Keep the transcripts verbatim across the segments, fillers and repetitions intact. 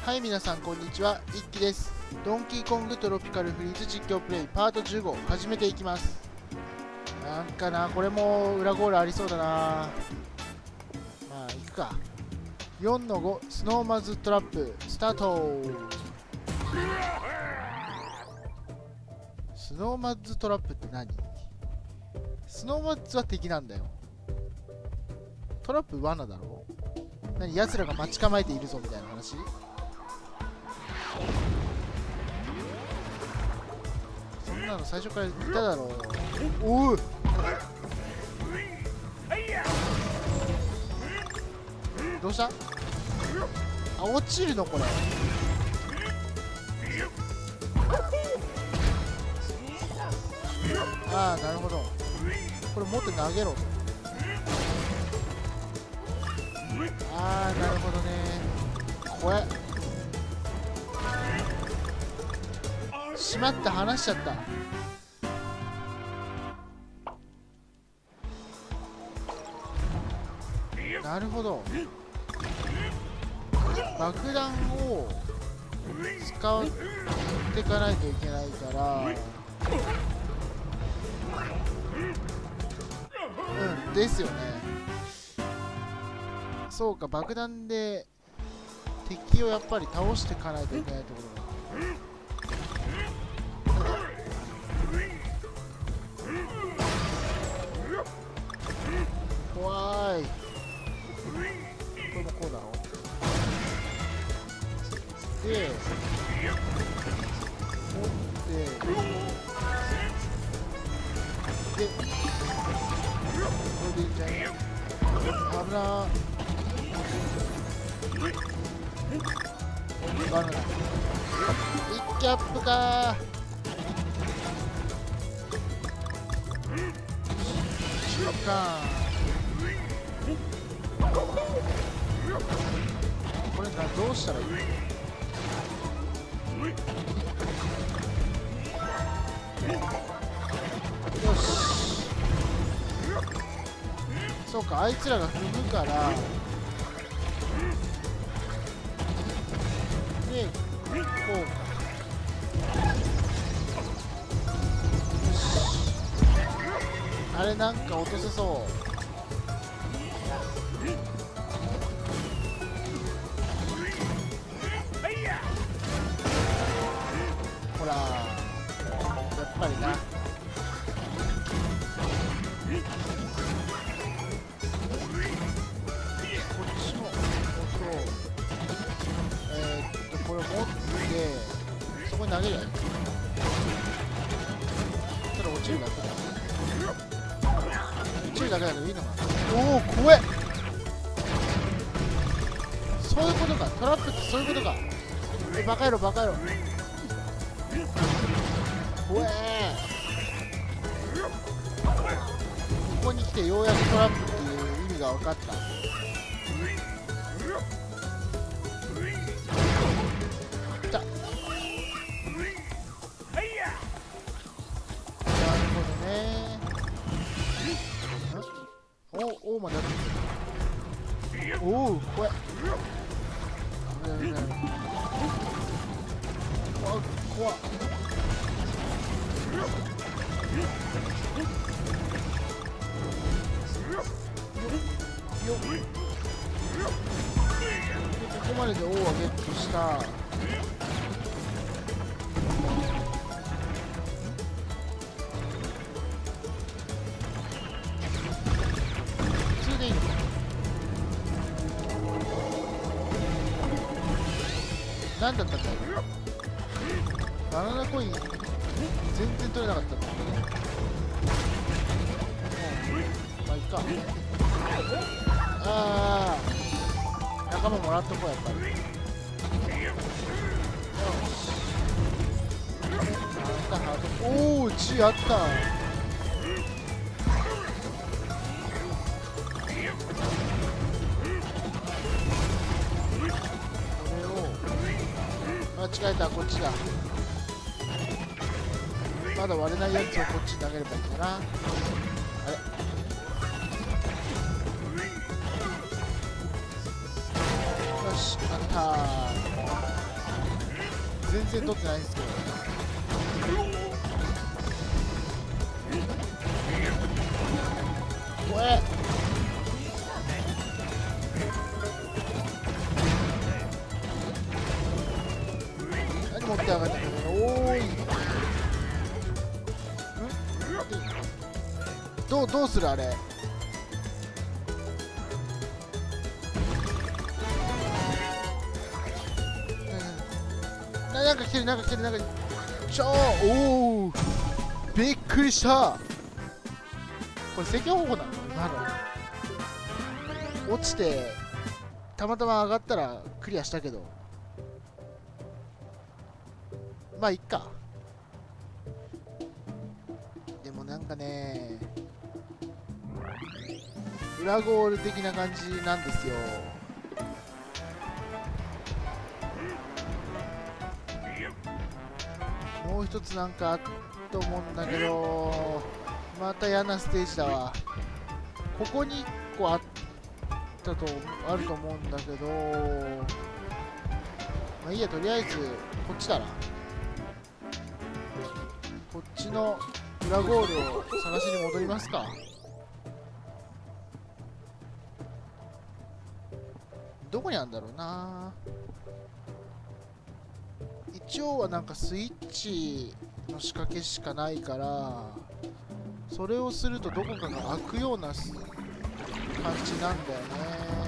はい、皆さんこんにちは、いっきです。ドンキーコングトロピカルフリーズ実況プレイパートじゅうご始めていきます。なんかな、これも裏ゴールありそうだな。まあ、いくか。よんのご、スノーマズトラップ、スタート。スノーマズトラップって何？スノーマズは敵なんだよ。トラップ罠だろ？何、奴らが待ち構えているぞみたいな話？そんなの最初から言っただろう。おう、どうした？あ、落ちるのこれ。ああ、なるほど。これ持って投げろと。ああ、なるほどね。これしまった、離しちゃった。なるほど。爆弾を使っていかないといけないから、うんですよね。そうか、爆弾で敵をやっぱり倒していかないといけないところだ。怖い。これもこうだろ。で持ってでこれでいいんじゃない？危なー。バナナ一キャップかー。中間これな、どうしたらいい？よし。そうか、あいつらが踏むから。で、こうか。よし。あれなんか落とせそう。ほら、やっぱりな。こっちも、そう。えー、っと、これを持って、そこに投げるやつ。それ落ちるだけだ。落ちるだけだけどいいのかな。おお、怖え。そういうことか。トラップってそういうことか。え、バカ野郎、バカ野郎。怖え。ここに来てようやくトラップっていう意味が分かった。来た。なるほどね。おおまでやってる。おお、怖え。危ない危ない。怖っ怖っ。よっ、ここまでで王はゲットした。普通でいいのか。何だったか。バナナコイン全然取れなかったんだ。まあいいか。ああ、仲間もらっとこう、やっぱり。よし。あったハート。おお、血あった。これを間違えた、こっちだ。まだ割れないやつをこっちに投げればいいんだな。あれ、よし、あったー。 全然取ってないんですけど。これ何持って上がったんだけど。おーい。んどうどうするあれ。ななんか来てるなんか来てるなんかちょーおおびっくりした。これ制御方法なの今の。落ちてたまたま上がったらクリアしたけど、まあいっか。でもなんかね裏ゴール的な感じなんですよ。もう一つなんかあったと思うんだけど、また嫌なステージだわ。ここにいっこあったとあると思うんだけど、まあいいや、とりあえずこっちだな。こっちの裏ゴールを探しに戻りますか。どこにあるんだろうな。一応はなんかスイッチの仕掛けしかないから、それをするとどこかが開くような感じなんだよね。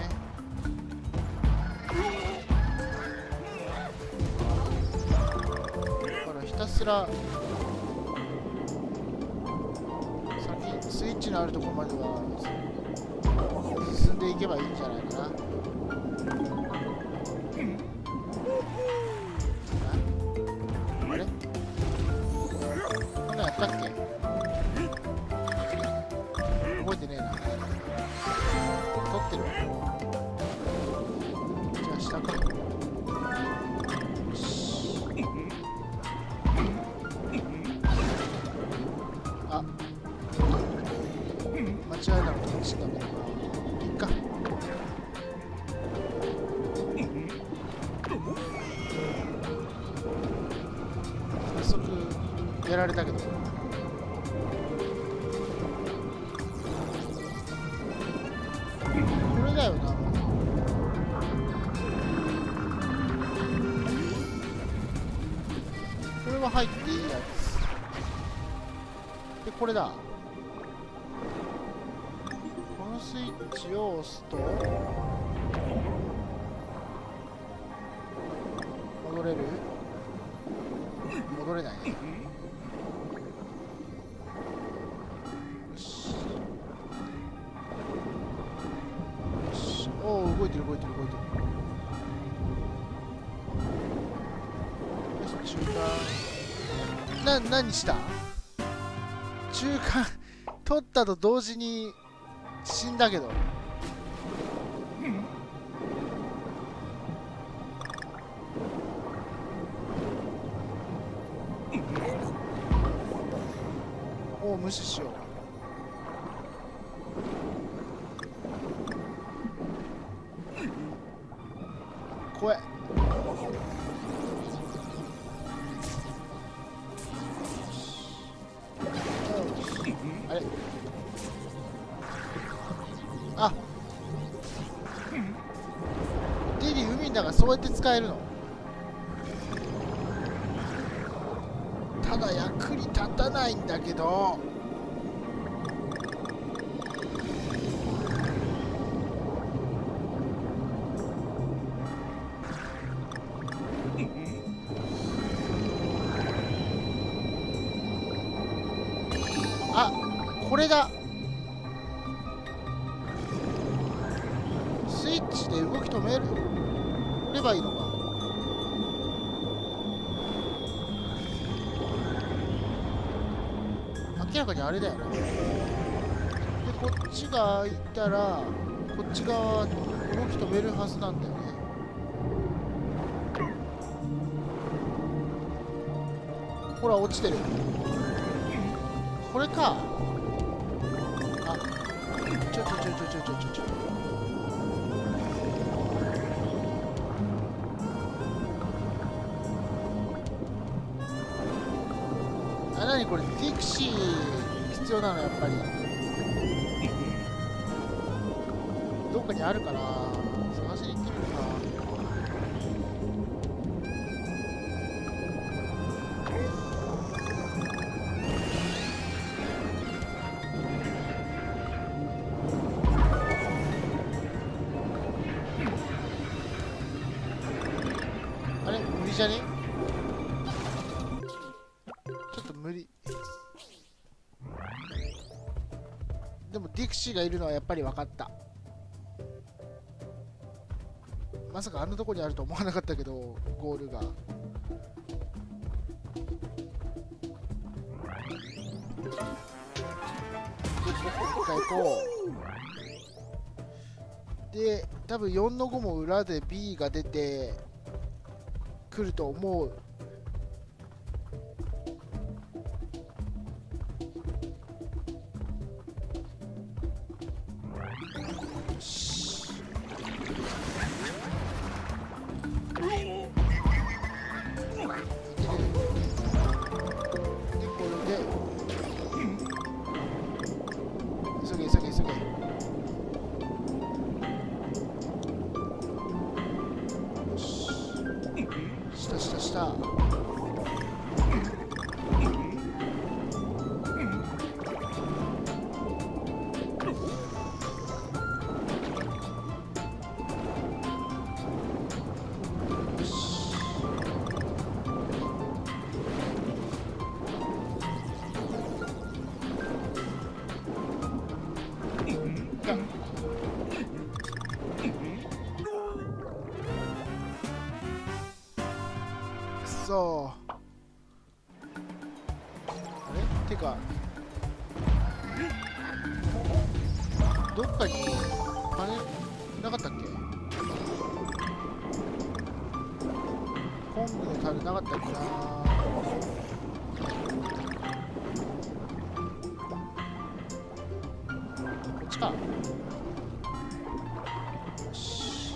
だからひたすら先スイッチのあるところまでは進んでいけばいいんじゃないかな。あれこんなんやったっけ。覚えてねえな。取ってるわ。じゃあ下か。よし。あ、間違えたのこっちだね。いいか。早速やられたけど。これだよな。これは入っていいやつで、これだ。このスイッチを押すと戻れる？戻れないね。よし。おお、動いてる動いてる動いてる。よし、中間。な、何した？中間取ったと同時に死んだけど。もう無視しよう。怖え。あれあリリー海の中そうやって使えるの。ただ役に立たないんだけど。あ、これだ。スイッチで動き止めるればいいのか。明らかにあれだよね。でこっちがいたらこっち側動き止めるはずなんだよね。ほら落ちてる。これか。あ、ちょちょちょちょちょちょちょちょ。 これディクシー必要なのやっぱり。どっかにあるかな、探しに行ってみるか。あれ無理じゃね？ちょっと無理。でもディクシーがいるのはやっぱり分かった。まさかあんなとこにあると思わなかったけど、ゴールが。で、ここ行こう。で、多分よんのごも裏で B が出てくると思う。そう。あれてか、どっかに金なかったっけ？コングの樽なかったっけな。こっちか。よし。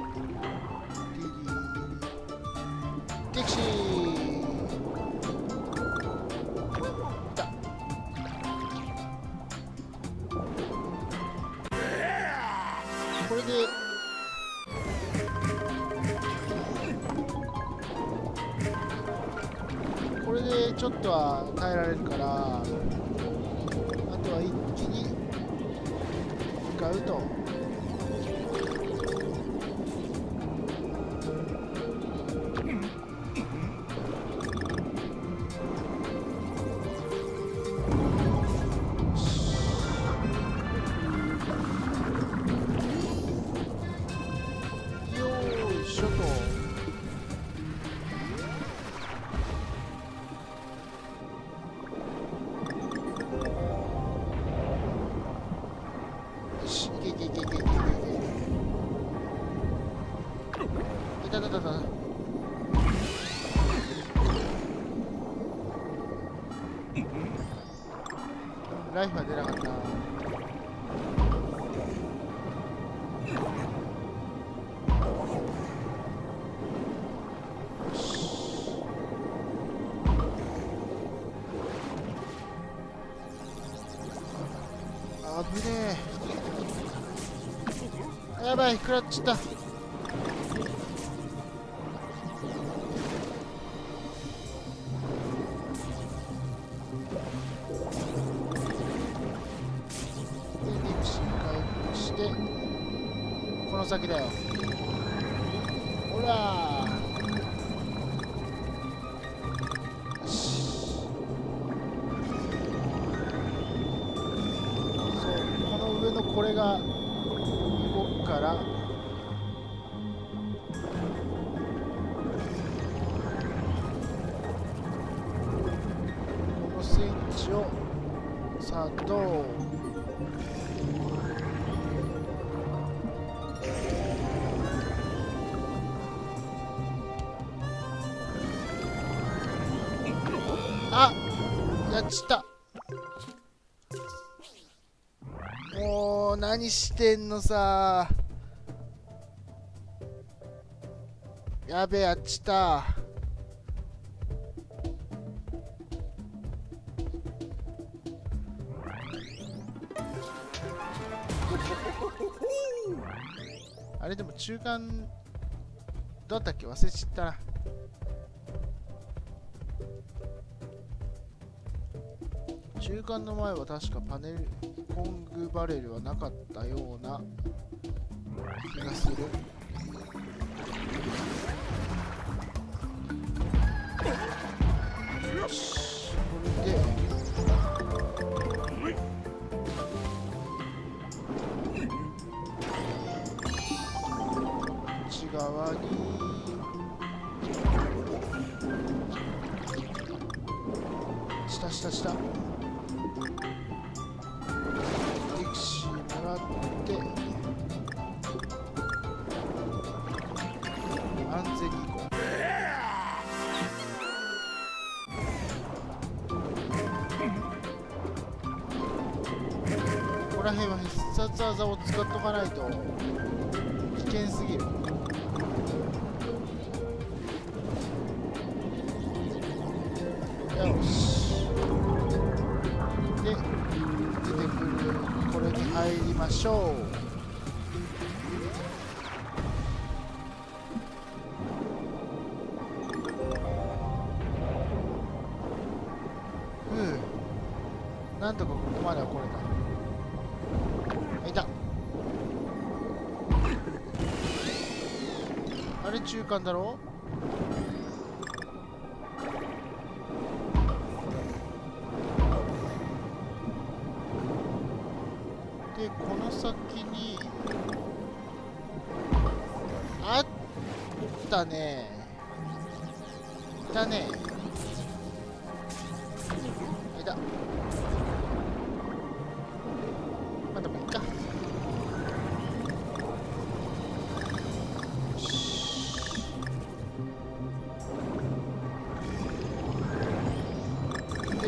ディキシー。これでこれでちょっとは耐えられるから、あとは一気に向かうと。ライフは出なかった。あぶねえ。やばい、食らっちゃった。この先だよ。ほらー。よし。そう、この上のこれが動くから、このスイッチをさあどう。あ、やっちった。もう何してんのさ。やべえ、やっちった。 中間どうだったっけ、忘れちゃったな。中間の前は確かパネルコングバレルはなかったような気がする。よし、これで内側に下下下ディクシーもらって安全に行こう。ここら辺は必殺技を使っとかないと危険すぎる。よし。で、出てくるこれに入りましょう。ふう。なんとかここまでは来れた。あ、いた。あれ中間だろ。で、この先にあったね。いたね。あ、いた。まだもういいか。よし。で、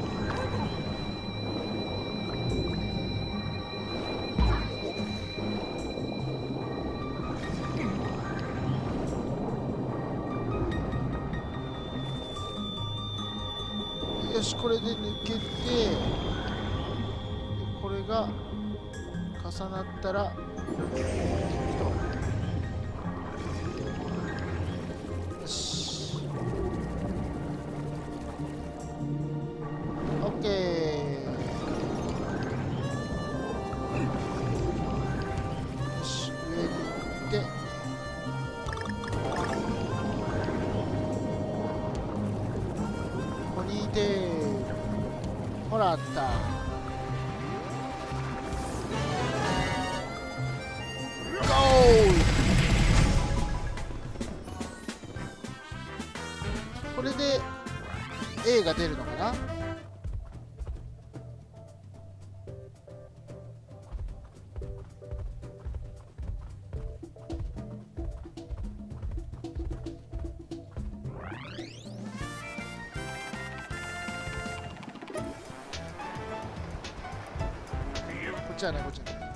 よし、これで抜けて、これが重なったらよし、オッケー。よし、上に行ってポニーテールほらあった。ゴール。これで A が出るのかな。こっちはね、こっちはね。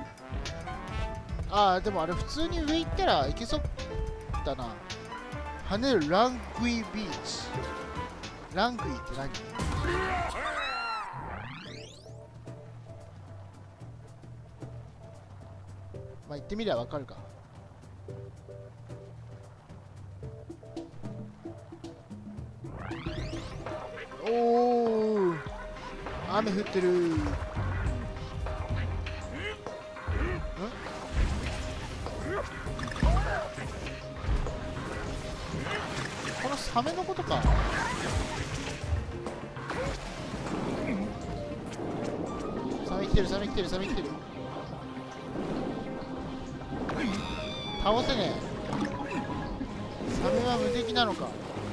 ああ、でもあれ普通に上行ったら行けそうだな。跳ねるラングイビーチ。ラングイって何？まあ行ってみりゃわかるか。おお、雨降ってる。このサメのことか。サメ来てる、サメ来てる、サメ来てる。倒せねえ。サメは無敵なのか。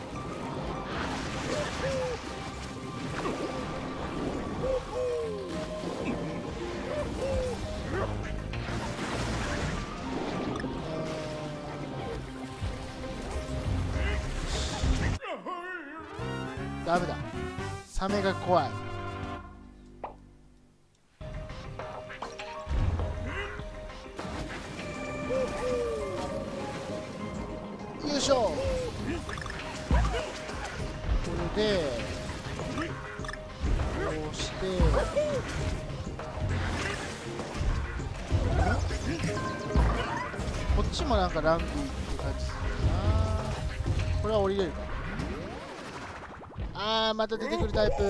ダメだ。サメが怖い。よいしょ。これでこうしてこっちもなんかランクいいって感じするな。これは降りれるか。あーまた出てくるタイプ。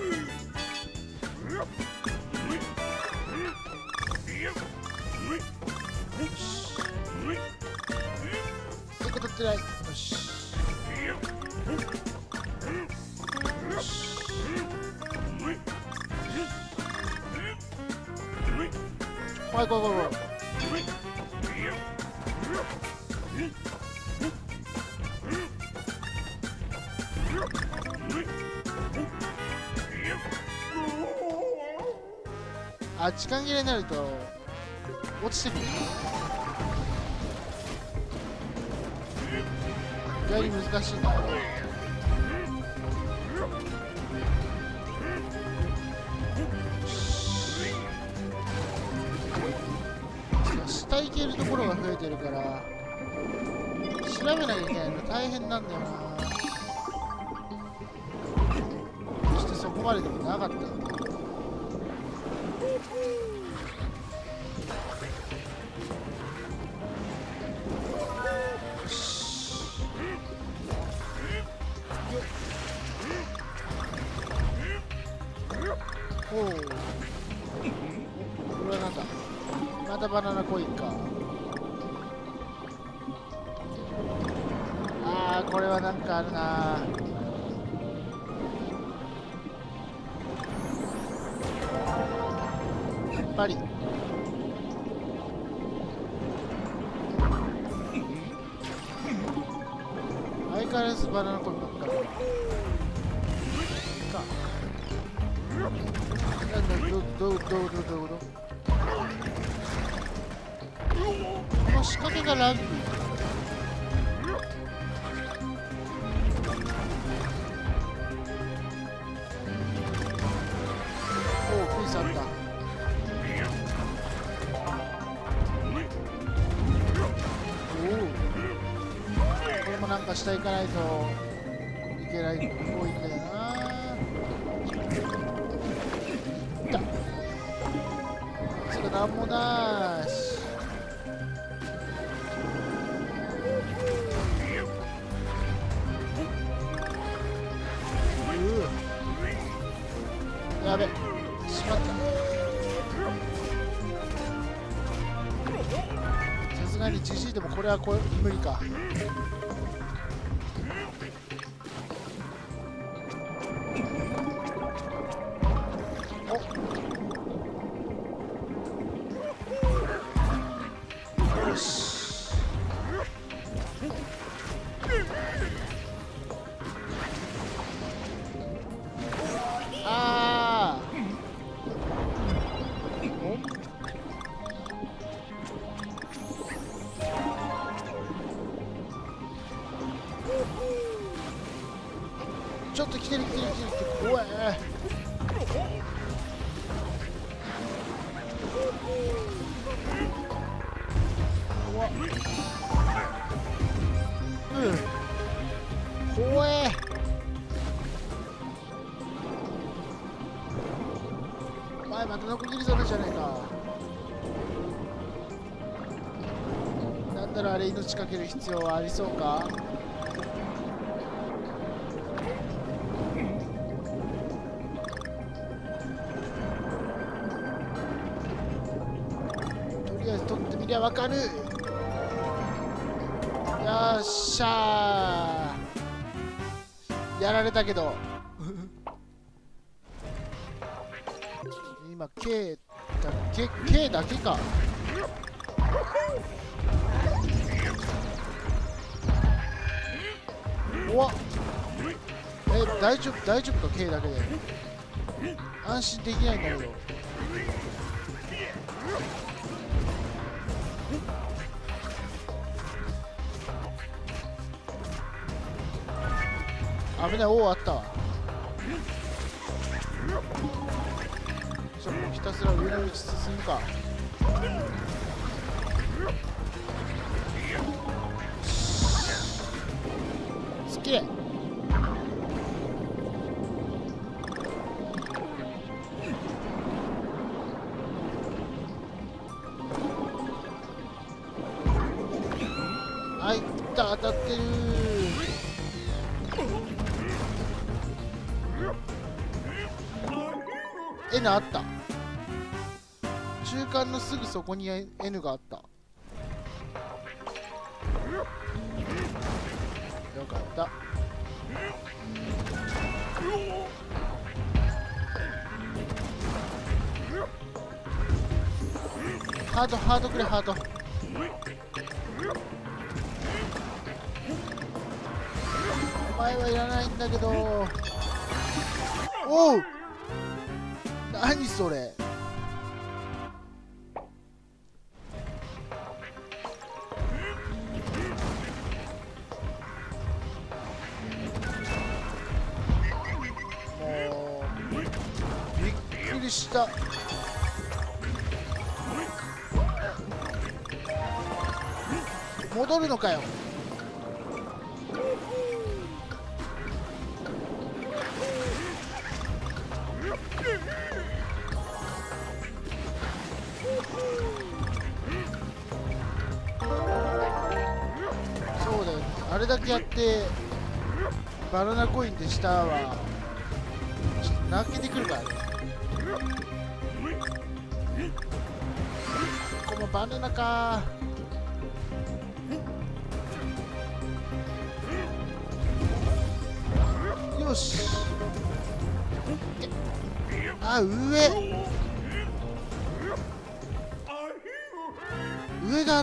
結構取ってない。よし怖い怖い怖い怖い。あ、時間切れになると落ちてくる。意外に難しいな。下行けるところが増えてるから調べなきゃいけないの大変なんだよな。そしてそこまででもなかった。おお、これはなんだ。またバナナコインか。あーこれはなんかあるな。やっぱり相変わらずバナナコインばっかりか。なんだ、どどどどどどどこの仕掛けがランク。おお、クイズあった。おお、これもなんか下行かないといけないっぽいんだよな。いったそれなんもなーし。やべ、しまった。さすがにじじいでもこれはこれ無理か。およし。あーちょっと来てる来てる来てる来てる。怖え。怖っ。うん。怖え。お前またノコギリザメじゃねえか。なんだろうあれ、命かける必要はありそうか。とりあえず取ってみりゃわかる。よっしゃー。やられたけど今 K だけ K だけか。おわっ、え大丈夫大丈夫か K だけで安心できないんだけど。危ない。おおあったわ。じゃあもうひたすら上の道進むか。すっげえ。 あいった当たってる。 N あった。中間のすぐそこに N があった。よかった。ハートハートくれハート。お前はいらないんだけど。おう、何それ。もうびっくりした。戻るのかよ。そうだよね、あれだけやってバナナコインで下はちょっと泣けてくるからね。ここもバナナか。よし。あ、上上があった。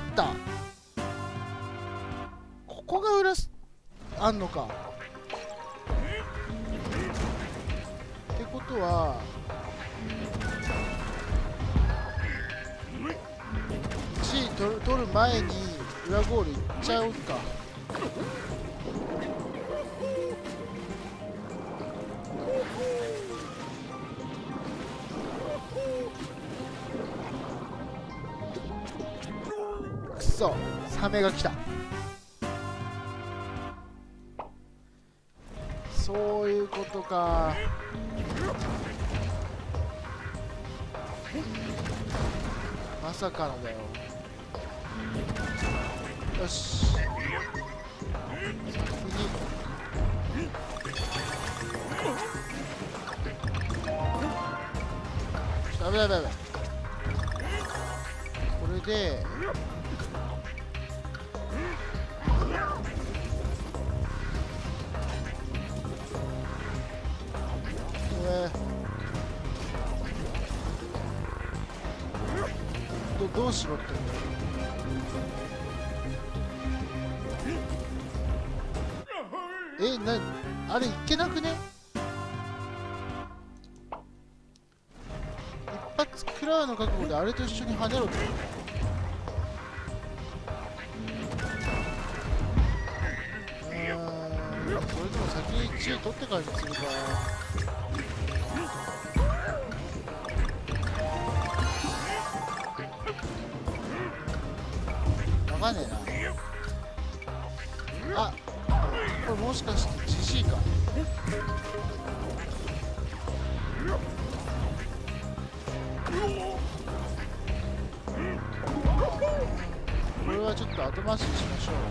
ここが裏すあんのか。ってことはいちい取る、取る前に裏ゴールいっちゃうか。くそ、サメが来た。そういうことか。まさかのだよ。よし、先にダメだダメだ。これでど, どうしろってんだよ。え、な、あれいけなくね。一発食らうの覚悟であれと一緒に跳ねろって。うーん、それとも先にいちい取ってからにするか。わかんねえな。あ、これもしかしてジジイか。これはちょっと後回しにしましょう。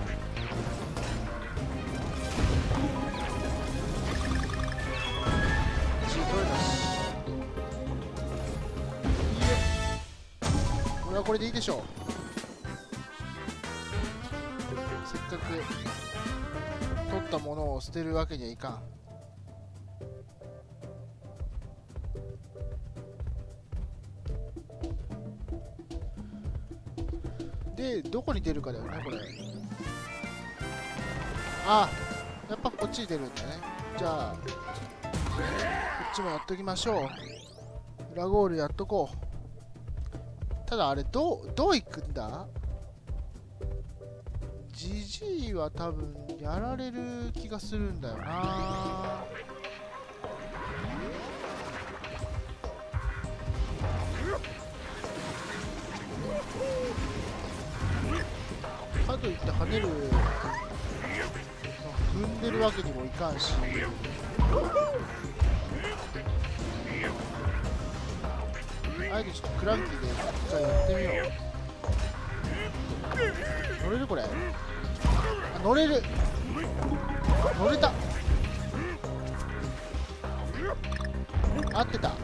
いちい取れたし、いいえ、これはこれでいいでしょう。せっかく取ったものを捨てるわけにはいかん。で、どこに出るかだよね、これ。あ、やっぱこっちに出るんだね。じゃあ、こっちもやっときましょう。裏ゴールやっとこう。ただあれ、どう、どう行くんだ？ジジイは多分やられる気がするんだよな。かといって跳ねるの踏んでるわけにもいかんし、あえてちょっとクランキーで一回やってみよう。乗れるこれ。 乗れる。乗れた。合ってた。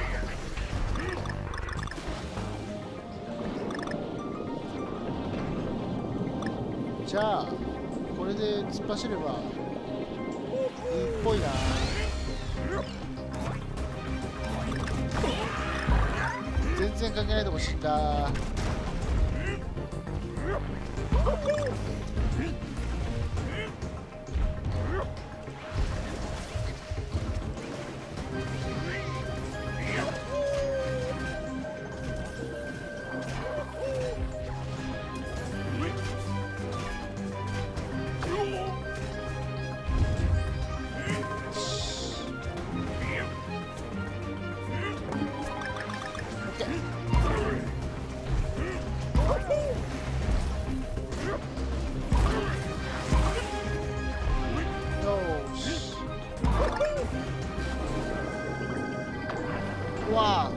じゃあこれで突っ走ればいいっぽいな。全然関係ないとこ死んだ。わあ、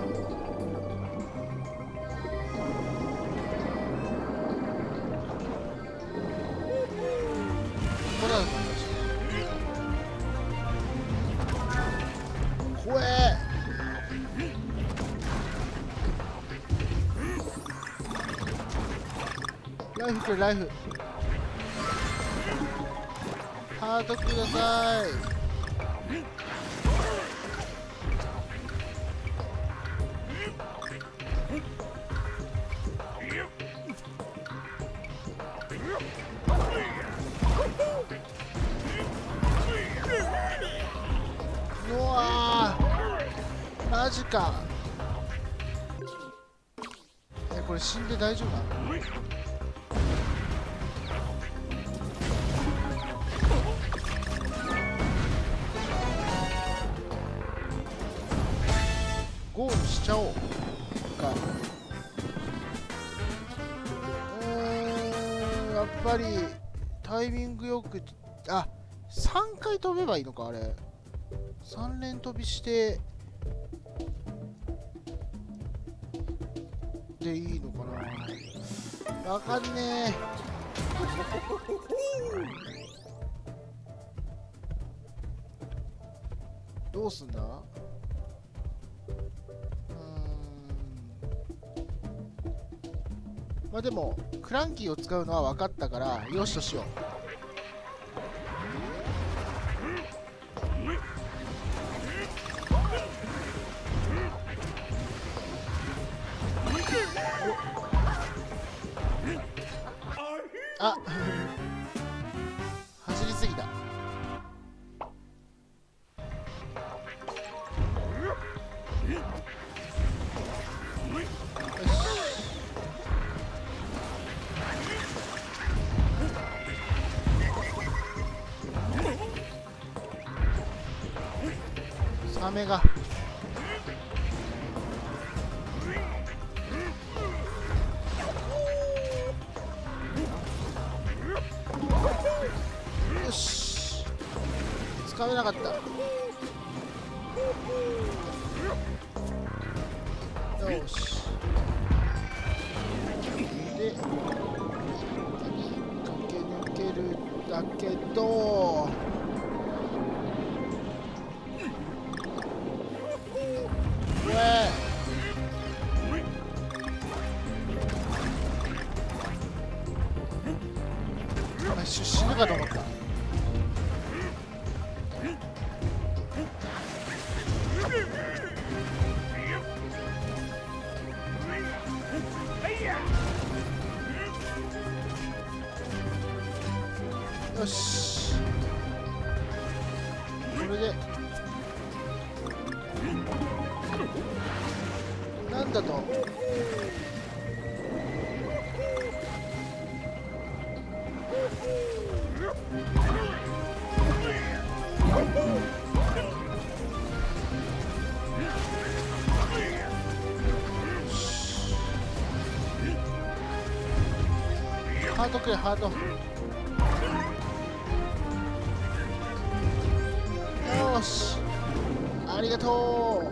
これだったんだし。怖え。ライフくれ、ライフ。ハートください。うわー、マジか。え、これ死んで大丈夫なの？ゴールしちゃおうか。うーん、やっぱりタイミングよく、あ、さんかい飛べばいいのか、あれ。さん連飛びしてでいいのかな。わかんねえ。どうすんだ。うーん、まあでもクランキーを使うのは分かったからよしとしよう。あ走りすぎた。サメがよし、つかめなかった。よし、で駆け抜けるだけど、うえー、一瞬死ぬかと思った。よし、これでなんだと。ハートくれ、ハート。よし、ありがと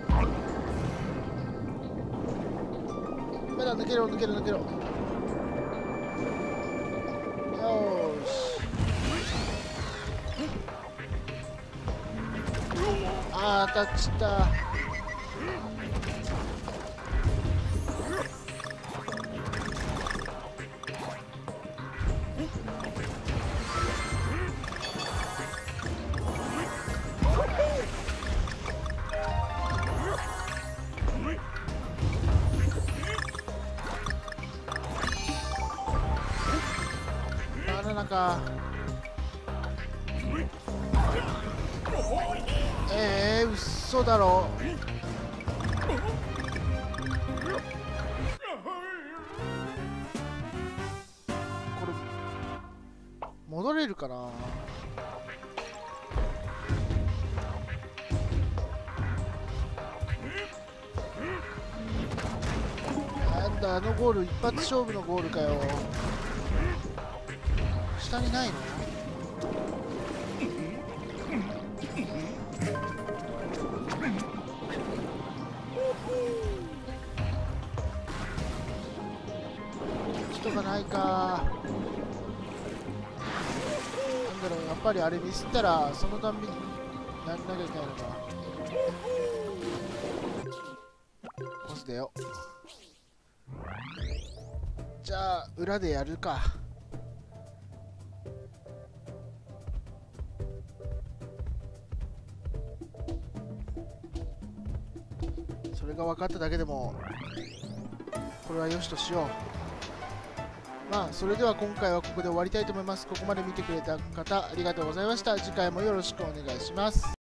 う。まだ抜けろ抜けろ抜けろ。よし、 あー当たっちった。バナナか。えー、うっそだろ。これ戻れるかな。なんだあのゴール、一発勝負のゴールかよ。下にないの？人がないか。なんだろう、やっぱりあれミスったらそのたんびにやんなきゃいけないのか。パスだよ。じゃあ裏でやるか。それが分かっただけでもこれはよしとしよう。まあそれでは今回はここで終わりたいと思います。ここまで見てくれた方ありがとうございました。次回もよろしくお願いします。